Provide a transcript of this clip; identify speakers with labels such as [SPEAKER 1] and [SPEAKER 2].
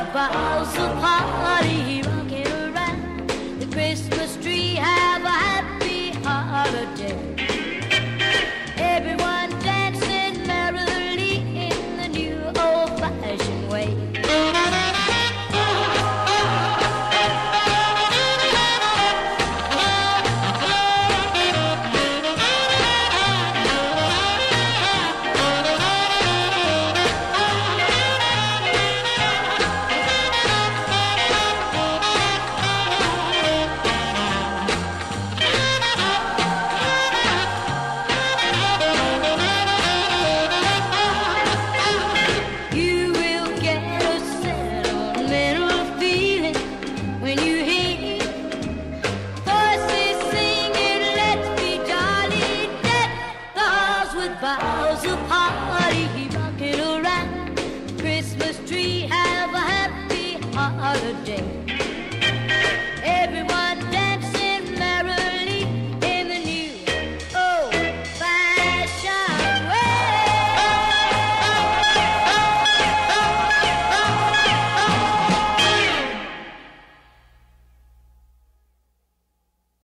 [SPEAKER 1] boughs of party rocking around the Christmas tree. Have a happy holiday. Everyone dancing merrily in the new old-fashioned way. Boughs of party rocking around Christmas tree. Have a happy holiday.